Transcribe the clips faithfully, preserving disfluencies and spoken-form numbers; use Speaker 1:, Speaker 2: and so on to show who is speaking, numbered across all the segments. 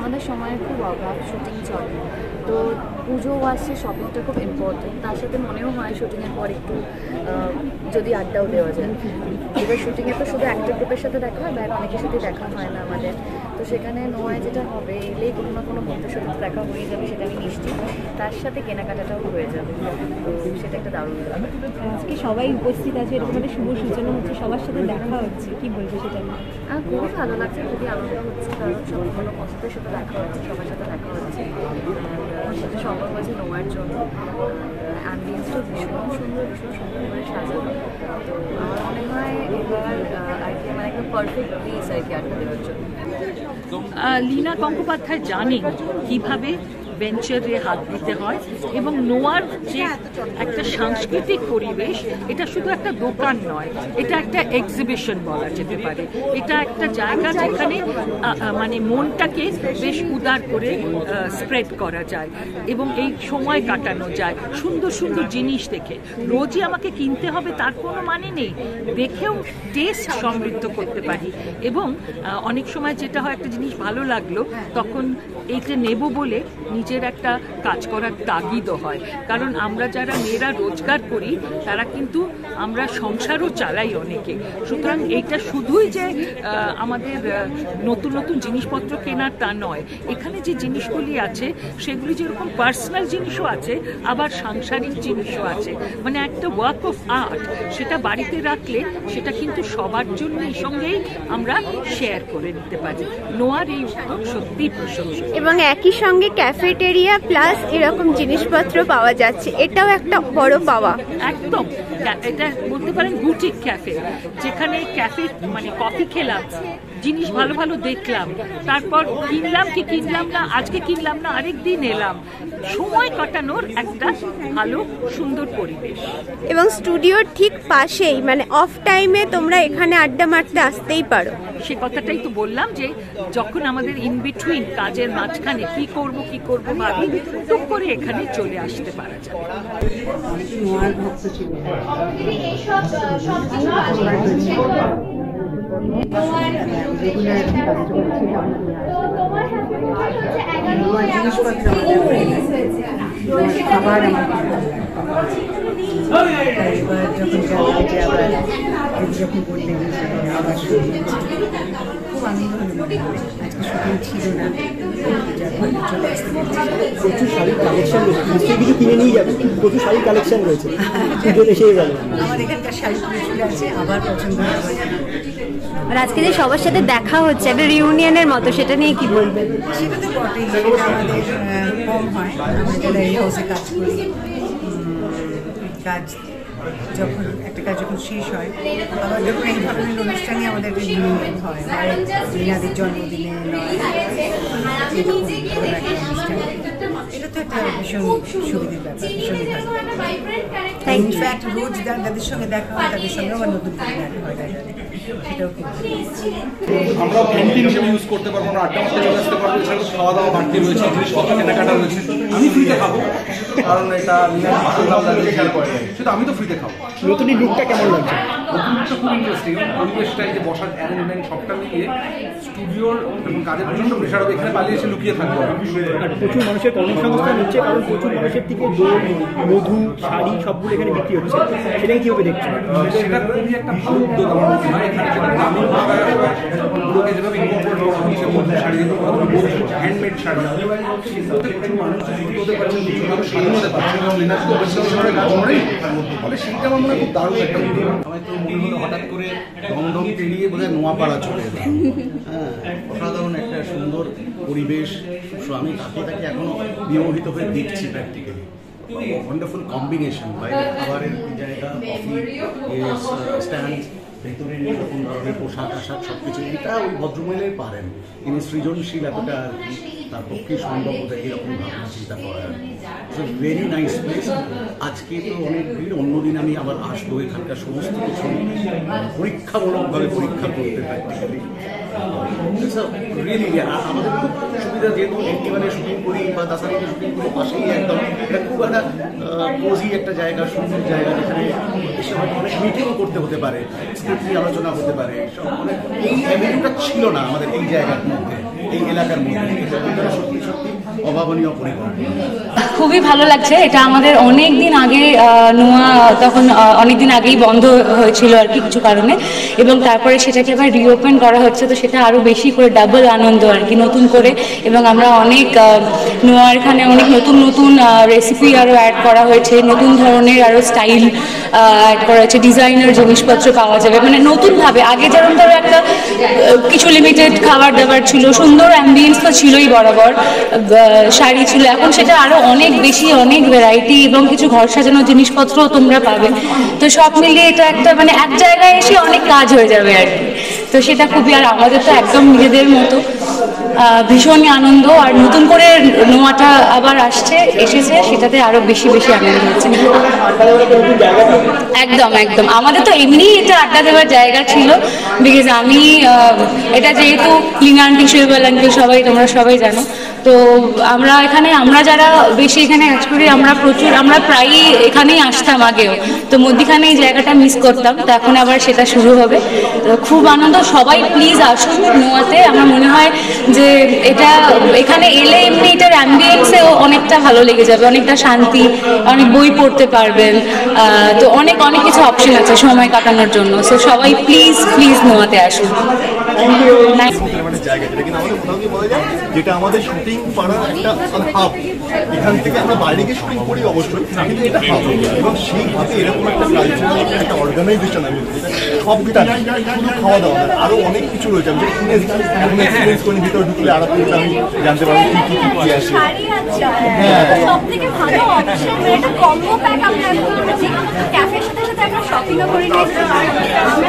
Speaker 1: আমাদের সময়ের খুব অভাব, শুটিং চলে, তো পুজো আসছে, শপিংটা খুব ইম্পর্টেন্ট। তার সাথে মনেও হয় শুটিংয়ের পর একটু যদি আড্ডাও দেওয়া যায়। এবার শুটিংয়ে তো শুধু একটা গ্রুপের সাথে দেখা হয়, বাইরে অনেকের সাথে দেখা হয় না আমাদের, তো সেখানে নোয়ায় যেটা হবে, এলেই কোনো না কোনো বন্ধুর সাথে দেখা হয়ে যাবে, সেটা আমি নিশ্চিত। তার সাথে কেনাকাটাটাও হয়ে যাবে, তো সেটা একটা দারুণ ব্যাপার।
Speaker 2: আজকে সবাই উপস্থিত আছে, এরকম একটা শুভ সূচনা হচ্ছে, সবার সাথে দেখা হচ্ছে, কি বলবো সেটা?
Speaker 1: আর খুবই ভালো লাগছে, খুবই আনন্দ হচ্ছে, কারণ সবগুলো পছন্দের সাথে দেখা হচ্ছে, সবার সাথে দেখা হচ্ছে, সেটা সম্ভব হয়েছে নোয়ার জন্য। অ্যাম্বিয়েন্সটা ভীষণ সুন্দর, ভীষণ সুন্দর করে সাজানো, তো আমার মনে হয় এবার আর কি মানে একটা পারফেক্ট প্লেস আর কি আড্ডা দেওয়ার জন্য।
Speaker 3: লীনা গঙ্গোপাধ্যায় জানেন কীভাবে ভেঞ্চারে হাত দিতে হয়, এবং নোয়ার যে একটা সাংস্কৃতিক পরিবেশ, এটা শুধু একটা দোকান নয়, এটা একটা এক্সিবিশন বলা যেতে পারে। এটা একটা জায়গা যেখানে মানে মনটাকে বেশ উদার করে স্প্রেড করা যায় এবং এই সময় কাটানো যায় সুন্দর সুন্দর জিনিস দেখে। রোজই আমাকে কিনতে হবে তার কোনো মানে নেই, দেখেও টেস্ট সমৃদ্ধ করতে পারি। এবং অনেক সময় যেটা হয়, একটা জিনিস ভালো লাগলো, তখন এইটা নেব বলে নিজের একটা কাজ করার তাগিদও হয়, কারণ আমরা যারা মেয়েরা রোজগার করি তারা কিন্তু আমরা সংসারও চালাই অনেকে। সুতরাং এইটা শুধুই যে আমাদের নতুন নতুন জিনিসপত্র কেনার তা নয়, এখানে যে জিনিসগুলি আছে সেগুলি যেরকম পার্সোনাল জিনিসও আছে, আবার সাংসারিক জিনিসও আছে, মানে একটা ওয়ার্ক অফ আর্ট। সেটা বাড়িতে রাখলে সেটা কিন্তু সবার জন্যই সঙ্গেই আমরা শেয়ার করে নিতে পারি। নোয়ার এই উদ্যোগ সত্যিই প্রশংসনীয়।
Speaker 2: এবং একই সঙ্গে ক্যাফেটেরিয়া প্লাস এরকম জিনিসপত্র পাওয়া যাচ্ছে, এটাও একটা বড় পাওয়া।
Speaker 3: একদম, এটা বলতে পারেন বুটিক ক্যাফে, যেখানে ক্যাফে মানে কফি খেলাম, জিনিস ভালো ভালো দেখলাম, তারপর কিনলাম কি কিনলাম না, আজকে কিনলাম না আরেক দিন এলাম, সময় কাটানোর একটা ভালো সুন্দর পরিবেশ।
Speaker 2: এবং স্টুডিওর ঠিক পাশেই, মানে অফ টাইমে তোমরা এখানে আড্ডা মারতে আসতেই পারো।
Speaker 3: সে কথাটাই তো বললাম যে যখন আমাদের ইন বিটুইন কাজের মাঝখানে কি করব কি করব ভাবি, টুক করে এখানে চলে আসতে পারা যাবে।
Speaker 4: খাবার এবার যখন জানলাম যে আবার যখন বললেন আবার শুরু হয়েছে, খুব আনন্দ হলো। আজকে শুটিং ছিল না, চলে আসতে
Speaker 5: প্রচুর শাড়ির কালেকশন রয়েছে, নিশ্চয়ই কিছু কিনে নিয়ে যাবে। প্রচুর শাড়ির কালেকশন রয়েছে, পুজো এসেই গেল।
Speaker 4: আমার এখানকার শাড়ি চলে আছে, আবার পছন্দ হবে।
Speaker 2: আর আজকে যে সবার সাথে দেখা হচ্ছে একটা রিউনিয়নের মতো, সেটা নিয়ে কি বলবেন?
Speaker 4: সেটা তো বটেই, সেটা আমাদের কম হয়। আমরা যারা এই হাউসে কাজ করি, কাজ যখন একটা কাজ যখন শেষ হয়, আবার যখন এই ধরনের অনুষ্ঠানে আমাদের রিউনিয়ন হয়, লীনাদের জন্মদিনে নয়, এরকম ধরনের একটা অনুষ্ঠান, এটা তো একটা ভীষণ সুবিধের ব্যাপার, ভীষণই ভালো। ইনফ্যাক্ট রোজ যাদের সঙ্গে দেখা হয় তাদের সঙ্গে আবার নতুন করে দেখা হয়, সেটাও খুব
Speaker 6: আমরা ক্যান্টিন হিসেবে ইউজ করতে পারবো, আমরা আড্ডা মারতে চলে আসতে পারবো, এছাড়া খাওয়া দাওয়া বাড়তি রয়েছে, জিনিসপত্র কেনাকাটা রয়েছে। আমি ফ্রিতে খাবো, কারণ এটা সেটা আমি তো ফ্রিতে খাবো।
Speaker 5: নতুন এই লুকটা কেমন লাগছে?
Speaker 6: নতুন লুকটা খুব ইন্টারেস্টিং, পরিবেশটা, এই যে বসার অ্যারেঞ্জমেন্ট সবটা মিলিয়ে স্টুডিওর এবং কাজের প্রচন্ড প্রেশার হবে, এখানে পালিয়ে এসে লুকিয়ে থাকবো।
Speaker 5: আর প্রচুর মানুষের কর্মসংস্থান হচ্ছে, কারণ প্রচুর মানুষের থেকে দই, মধু, শাড়ি সবগুলো এখানে বিক্রি হচ্ছে, সেটাই কীভাবে দেখছেন?
Speaker 6: সেটা খুবই একটা ভালো উদ্যোগ আমার মনে হয়। এখানে যেটা গ্রামীণ ভাষাগুলোকে যেভাবে ইনকর্পোরেট করা হচ্ছে, মধু শাড়ি, হ্যান্ডমেড শাড়ি, সেগুলোতে প্রচুর মানুষ যুক্ত হতে পারছেন, প্রচুর মানুষ স্বাধীন হতে পারছেন এবং লীনা শহরে কাজ করেই, ফলে সেইটা আমার মনে হয় খুব দারুণ একটা উদ্যোগ।
Speaker 7: আমার তো মনে হলো হঠাৎ করে দমদম পেরিয়ে বোধহয় নোয়াপাড়া চলে এলাম। হ্যাঁ, অসাধারণ একটা সুন্দর পরিবেশ, আমি তাকে তাকে এখনো বিমোহিত হয়ে দেখছি প্র্যাকটিক্যালি। ওয়ান্ডারফুল কম্বিনেশন, বাইরে খাবারের জায়গা, কফি স্ট্যান্ড, ভেতরে এরকম ধরনের পোশাক আশাক সব কিছু, এটা ওই ভদ্রমহিলাই পারেন। তিনি সৃজনশীল এতটা আর কি, তার পক্ষে সম্ভব ওদের এরকম ভাবনা চিন্তা করা। It's a very nice place. আজকে তো অনেক ভিড়, অন্যদিন আমি আবার আসবো, এখানকার সমস্ত কিছু পরীক্ষামূলকভাবে পরীক্ষা করতে প্র্যাকটিক্যালি। রিয়েলি আমাদের খুব সুবিধা, যেহেতু একেবারে শুটিং করি বা দাসানিতে শুটিং করি, পাশেই একদম এটা খুব একটা কোজি একটা জায়গা, সুন্দর জায়গা, যেখানে এসে হয়তো অনেক মিটিংও করতে হতে পারে, স্ক্রিপ্ট নিয়ে আলোচনা হতে পারে। সব অনেক এই অ্যাভিনিউটা ছিল না আমাদের এই জায়গার মধ্যে, এই এলাকার মধ্যে সত্যি সত্যি অভাবনীয় পরিকল্পনা।
Speaker 8: খুবই ভালো লাগছে। এটা আমাদের অনেক দিন আগে নোয়া তখন অনেক দিন আগেই বন্ধ হয়েছিল আর কি কিছু কারণে, এবং তারপরে সেটাকে এবার রিওপেন করা হচ্ছে, তো সেটা আরও বেশি করে ডাবল আনন্দ আর কি নতুন করে। এবং আমরা অনেক নোয়ার এখানে অনেক নতুন নতুন রেসিপি আরও অ্যাড করা হয়েছে, নতুন ধরনের আরও স্টাইল অ্যাড করা হয়েছে, ডিজাইনার জিনিসপত্র পাওয়া যাবে মানে নতুনভাবে। আগে যেরকম ধরো একটা কিছু লিমিটেড খাবার দাবার ছিল, সুন্দর অ্যাম্বিয়েন্স তো ছিলই বরাবর, শাড়ি ছিল, এখন সেটা আরও অনেক বেশি, অনেক ভ্যারাইটি এবং কিছু ঘর সাজানোর জিনিসপত্রও তোমরা পাবে। তো সব মিলিয়ে এটা একটা মানে এক জায়গায় এসে অনেক কাজ হয়ে যাবে আর কি। তো সেটা খুবই, আর আমাদের তো একদম নিজেদের মতো ভীষণই আনন্দ। আর নতুন করে নোয়াটা আবার আসছে, এসেছে, সেটাতে আরো বেশি বেশি আনন্দ হচ্ছে। একদম একদম আমাদের তো এমনি এটা আড্ডা দেওয়ার জায়গা ছিল, বিকজ আমি এটা যেহেতু লিনা আন্টি, শৈবাল আন্টি সবাই তোমরা সবাই জানো, তো আমরা এখানে আমরা যারা বেশি এখানে কাজ করি আমরা প্রচুর আমরা প্রায়ই এখানেই আসতাম আগেও, তো মধ্যিখানে এই জায়গাটা মিস করতাম, তো এখন আবার সেটা শুরু হবে। তো খুব আনন্দ, সবাই প্লিজ আসুন নোয়াতে। আমার মনে হয় যে এটা এখানে এলে এমনি এটার অ্যাম্বিয়েন্সেও অনেকটা ভালো লেগে যাবে, অনেকটা শান্তি, অনেক বই পড়তে পারবেন, তো অনেক অনেক কিছু অপশন আছে সময় কাটানোর জন্য। সো সবাই প্লিজ প্লিজ নোয়াতে আসুন।
Speaker 9: জায়গা যেটা কিন্তু আমাদের কোথাও গিয়ে বলা যায় যেটা আমাদের শুটিং পাড়ার একটা হাব, এখান থেকে আমরা বাইরে গিয়ে শুটিং করি অবশ্যই, কিন্তু এটা হাব, এবং সেইভাবে এরকম একটা কালচারাল একটা অর্গানাইজেশন আমি সবটা শুধু খাওয়া দাওয়া না, আরো অনেক কিছু রয়েছে। আমি যেটা শুনে এখন এক্সপিরিয়েন্স করি, ভিতরে ঢুকলে আরো কিন্তু আমি জানতে পারবো কি কি কি আছে। হ্যাঁ,
Speaker 2: সবথেকে ভালো অপশন এটা কম্বো প্যাক আমরা করেছি, ক্যাফের সাথে সাথে আমরা শপিংও করে নিয়েছি। আমরা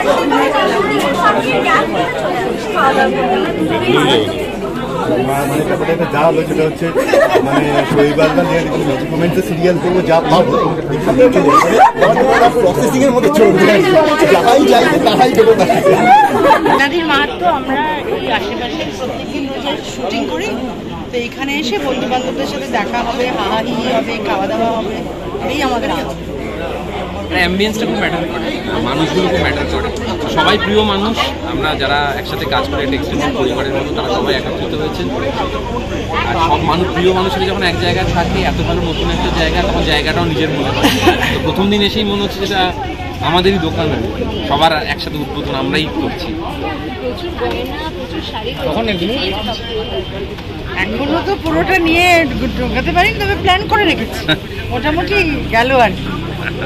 Speaker 9: মানে যা হলো সেটা হচ্ছে মানে শৈবাল বা ম্যাজিক সিরিয়াল করবো, যা পাবো প্রসেসিং এর মধ্যে চলবে, যাহাই যাই তাহাই দেবো।
Speaker 10: নদীর মাহাত্ম আমরা এই আশেপাশে প্রত্যেকদিন রোজ শুটিং করি, তো এইখানে এসে বন্ধু বান্ধবদের সাথে দেখা হবে, হাহাহি হবে, খাওয়া দাওয়া হবে, এই আমাদের আনন্দ।
Speaker 11: অ্যাম্বিয়েন্সটা খুব ম্যাটার করে, মানুষগুলো খুব ম্যাটার করে, সবাই প্রিয় মানুষ। আমরা যারা একসাথে কাজ করে একটা এক্সটেন্ডেড পরিবারের মতো, তারা সবাই একত্রিত হয়েছেন। আর সব মানুষ প্রিয় মানুষের যখন এক জায়গায় থাকে, এত ভালো নতুন একটা জায়গা, তখন জায়গাটাও নিজের মনে হয়। তো প্রথম দিন এসেই মনে হচ্ছে যেটা আমাদেরই দোকান, সবার একসাথে উদ্বোধন আমরাই করছি। তখন এগুলো
Speaker 10: এখনো তো পুরোটা নিয়ে ঢোকাতে পারিনি, তবে প্ল্যান করে রেখেছি, মোটামুটি গেল আর কি।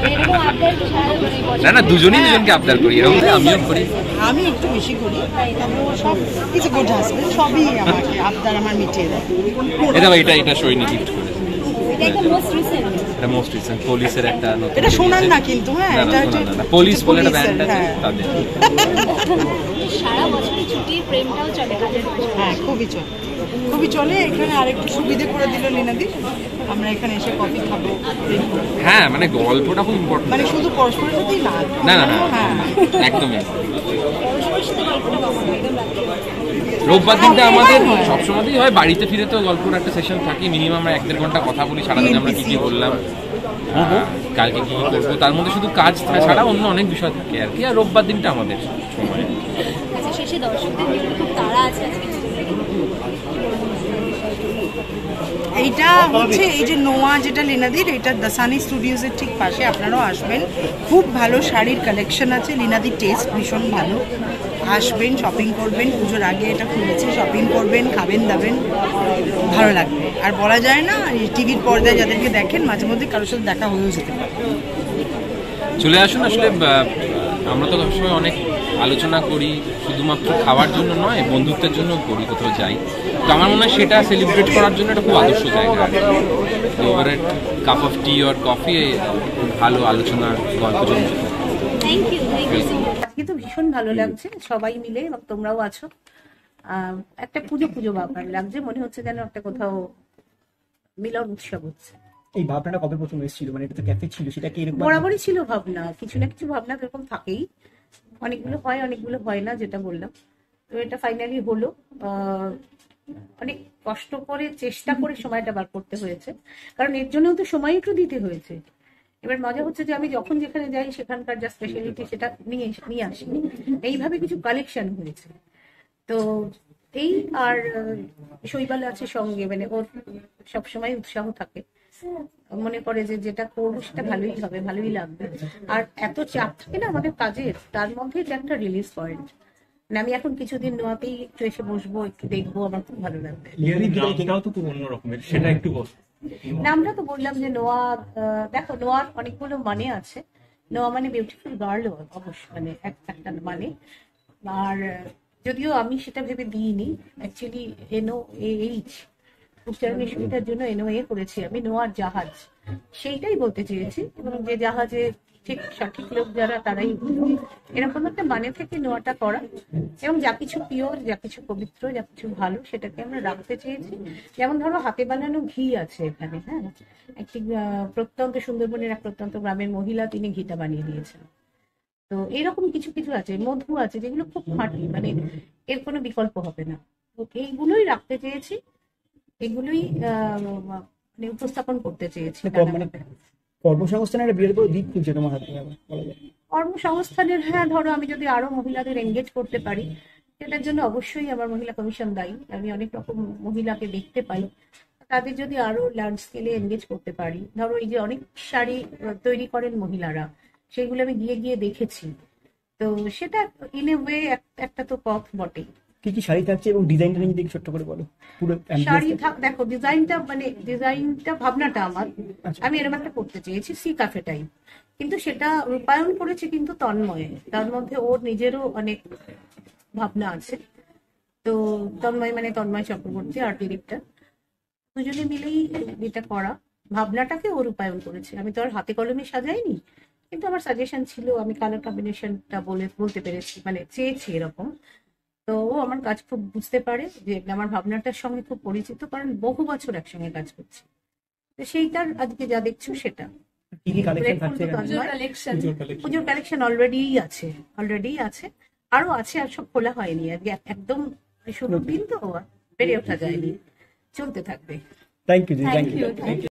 Speaker 11: না না, দুজনেই দুজনকে আবদার করি, এরকম আমিও করি।
Speaker 10: আমি একটু বেশি করি, তবে ও সব কিছু গুড হাজবেন্ড, সবই আমাকে আবদার আমার মিটিয়ে দেয়।
Speaker 11: এটা এটা এটা সৈনি গিফট করেছে, এটা মোস্ট রিসেন্ট পুলিশের একটা নতুন,
Speaker 10: এটা শোনান না কিন্তু, হ্যাঁ এটা হচ্ছে
Speaker 11: পুলিশ বলে একটা ব্যান্ড আছে তাদের।
Speaker 2: সারা বছর ছুটির প্রেমটাও চলে কাজের পাশে।
Speaker 10: হ্যাঁ খুবই চলে, খুবই চলে। এখানে আরেকটু সুবিধে করে দিল লীনাদি, আমরা এখানে এসে কফি খাবো।
Speaker 11: হ্যাঁ মানে গল্পটা খুব ইম্পর্টেন্ট,
Speaker 10: মানে শুধু পরস্পরের সাথেই না,
Speaker 11: না না হ্যাঁ একদমই। রোববার দিনটা আমাদের সবসময়ই হয়, বাড়িতে ফিরে তো গল্পর একটা সেশন থাকে, মিনিমাম আমরা এক দেড় ঘন্টা কথা বলি সারাদিন আমরা কি কি করলাম, কালকে কি কি করবো, তার মধ্যে শুধু কাজ ছাড়া অন্য অনেক বিষয় থাকে আর কি। আর রোববার দিনটা আমাদের সময়।
Speaker 2: শেষে দর্শকদের খুব তাড়া আছে আজকে।
Speaker 10: এইটা হচ্ছে এই যে নোয়া যেটা লীনাদির, এটা দাসানি স্টুডিওজের ঠিক পাশে, আপনারাও আসবেন। খুব ভালো শাড়ির কালেকশন আছে, লীনাদির টেস্ট ভীষণ ভালো। আসবেন, শপিং করবেন, পুজোর আগে এটা খুলেছে, শপিং করবেন, খাবেন দাবেন, ভালো লাগবে। আর বলা যায় না, টিভির পর্দায় যাদেরকে দেখেন মাঝে মধ্যে কারোর সাথে দেখা হয়েও যেতে পারে।
Speaker 11: চলে আসুন। আসলে আমরা তো সবসময় অনেক আলোচনা করি, শুধুমাত্র খাওয়ার জন্য নয়, বন্ধুত্বের জন্য করি, কোথাও যাই। তো আমার মনে হয় সেটা সেলিব্রেট করার জন্য একটা খুব আদর্শ জায়গা। ওভার কাপ অফ টি আর কফি, খুব ভালো আলোচনা, গল্প জমছে।
Speaker 12: আজকে তো ভীষণ ভালো লাগছে সবাই মিলে, এবং তোমরাও আছো। একটা পুজো পুজো ব্যাপার লাগছে, মনে হচ্ছে যেন একটা কোথাও মিলন উৎসব হচ্ছে।
Speaker 5: এই ভাবনাটা কবে প্রথম এসেছিল? মানে এটা তো ক্যাফে ছিল, সেটা কি এরকম
Speaker 12: বরাবরই ছিল ভাবনা, কিছু না কিছু ভাবনা এরকম থাকেই, অনেকগুলো হয় অনেকগুলো হয় না, যেটা বললাম। তো এটা ফাইনালি হলো, অনেক কষ্ট করে চেষ্টা করে সময়টা বার করতে হয়েছে, কারণ এর জন্যও তো সময় একটু দিতে হয়েছে। এবার মজা হচ্ছে যে আমি যখন যেখানে যাই সেখানকার যা স্পেশালিটি সেটা নিয়ে নিয়ে আসি, এইভাবে কিছু কালেকশন হয়েছে। তো এই আর শৈবাল আছে সঙ্গে, মানে ওর সবসময় উৎসাহ থাকে, মনে করে যে যেটা করবো সেটা ভালোই হবে, ভালোই লাগবে। আর এত চাপ থাকে না আমাদের কাজের, তার মধ্যে এটা একটা রিলিজ পয়েন্ট। মানে আমি এখন কিছুদিন নোয়াতেই একটু এসে বসবো, একটু দেখবো, আমার খুব ভালো লাগবে।
Speaker 5: সেটা একটু বল।
Speaker 12: নামটা তো বললাম যে নোয়া, দেখো নোয়ার অনেকগুলো মানে আছে। নোয়া মানে বিউটিফুল গার্ল, অবশ্য মানে একটা মানে। আর যদিও আমি সেটা ভেবে দিইনি, অ্যাকচুয়ালি এনও এইচ উচ্চারণের সুবিধার জন্য এনও এ করেছি আমি, নোয়ার জাহাজ, সেইটাই বলতে চেয়েছি। এবং যে জাহাজে ঠিক সঠিক লোক যারা তারাই এরকম একটা মানে থেকে নোয়াটা করা। এবং যা কিছু পিওর, যা কিছু পবিত্র, যা কিছু ভালো, সেটাকে আমরা রাখতে চেয়েছি। যেমন ধরো হাতে বানানো ঘি আছে এখানে, হ্যাঁ, একটি প্রত্যন্ত সুন্দরবনের এক প্রত্যন্ত গ্রামের মহিলা তিনি ঘিটা বানিয়ে দিয়েছেন। তো এরকম কিছু কিছু আছে, মধু আছে যেগুলো খুব খাঁটি, মানে এর কোনো বিকল্প হবে না। তো এইগুলোই রাখতে চেয়েছি, এগুলোই মানে উপস্থাপন করতে চেয়েছি।
Speaker 5: কর্মসংস্থানের একটা বিরাট বড় দিক খুলছে তোমার হাতে, বলা যায়।
Speaker 12: কর্মসংস্থানের, হ্যাঁ, ধরো আমি যদি আরো মহিলাদের এনগেজ করতে পারি, সেটার জন্য অবশ্যই আমার মহিলা কমিশন দায়ী। আমি অনেক রকম মহিলাকে দেখতে পাই, তাদের যদি আরো লার্জ স্কেলে এনগেজ করতে পারি। ধরো এই যে অনেক শাড়ি তৈরি করেন মহিলারা, সেগুলো আমি গিয়ে গিয়ে দেখেছি। তো সেটা ইন এ ওয়ে একটা তো পথ বটেই।
Speaker 5: কি কি শাড়ি থাকছে এবং ডিজাইনটা নিয়ে যদি ছোট্ট করে বলো। পুরো
Speaker 12: শাড়ি দেখো, ডিজাইনটা মানে ডিজাইনটা ভাবনাটা আমার, আমি এরকম একটা করতে চেয়েছি সি ক্যাফে টাইপ, কিন্তু সেটা রূপায়ণ করেছে কিন্তু তন্ময়। তার মধ্যে ওর নিজেরও অনেক ভাবনা আছে। তো তন্ময় মানে তন্ময় চক্রবর্তী আর্ট ডিরেক্টর, দুজনে মিলেই এটা করা। ভাবনাটাকে ও রূপায়ণ করেছে, আমি তো আর হাতে কলমে সাজাইনি, কিন্তু আমার সাজেশন ছিল, আমি কালার কম্বিনেশনটা বলে বলতে পেরেছি, মানে চেয়েছি এরকম। তো ও আমার কাজ খুব বুঝতে পারে, যে আমার ভাবনাটার সঙ্গে খুব পরিচিত, কারণ বহু বছর একসঙ্গে কাজ করছি। তো সেইটার আজকে যা দেখছো সেটা। পুজোর কালেকশন অলরেডি আছে, অলরেডি আছে, আরো আছে, আর সব খোলা হয়নি। আজকে একদম শুরুর দিন তো বেড়ে ওঠা যায়নি, চলতে থাকবে।
Speaker 5: Thank you thank you.